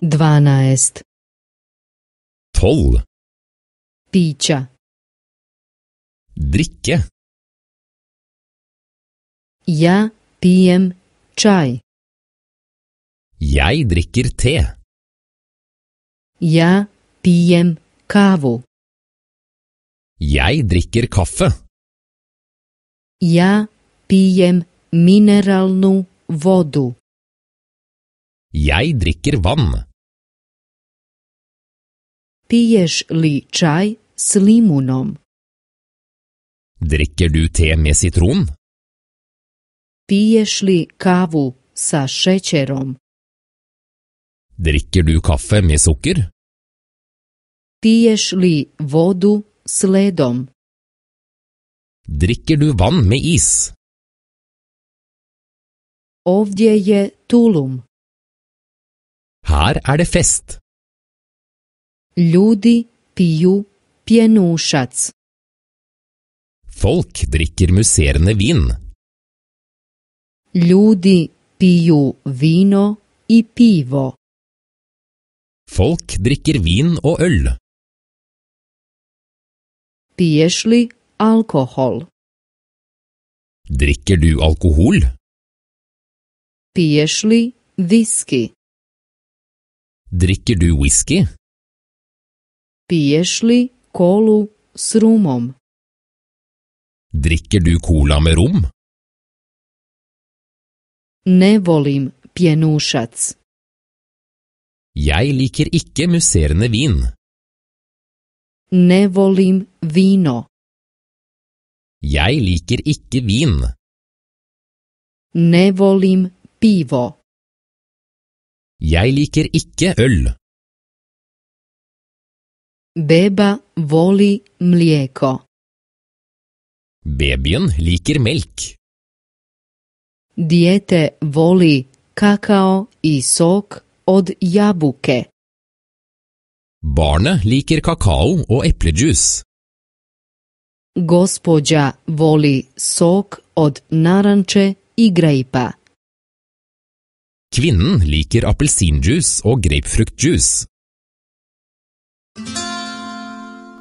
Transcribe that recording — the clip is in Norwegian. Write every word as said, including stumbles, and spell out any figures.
dvanaest, tolv, pića, drikke, ja pijem čaj, jeg drikker te, ja pijem kavu, jeg drikker kaffe, ja pijem mineralnu vodu, jeg drikker vann, piješ li čaj s limunom, drikker du te med sitron, piješ li kavu sa šećerom, drikker du kaffe med sukker, piješ li vodu s ledom, drikker du vann med is, ovdje je tulum, her er det fest, ljudi piju pjenušac, folk drikker musserende vin, ljudi piju vino i pivo, folk drikker vin og øl, piješ li alkohol, drikker du alkohol, piješ li viski, drikker du whisky, piješ li kolu s rumom, drikker du cola med rom, ne volim pjenušac, jeg liker ikke musserende vin, ne volim vino, jeg liker ikke vin, ne volim pivo, jeg liker ikke øl, beba voli mlijeko, babyen liker melk, dijete voli kakao i sok od jabuke, barnet liker kakao og eplejus, gospođa voli sok od naranče i grejpa, kvinnen liker appelsinjuice og grapefruktjuice,